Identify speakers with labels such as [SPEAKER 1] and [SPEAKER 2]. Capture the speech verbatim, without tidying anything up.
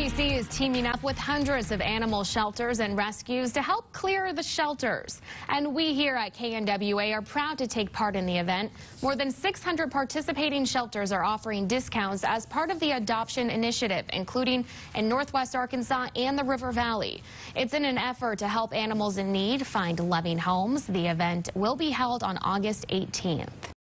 [SPEAKER 1] B C is teaming up with hundreds of animal shelters and rescues to help clear the shelters. And we here at K N W A are proud to take part in the event. More than six hundred participating shelters are offering discounts as part of the adoption initiative, including in Northwest Arkansas and the River Valley. It's in an effort to help animals in need find loving homes. The event will be held on August eighteenth.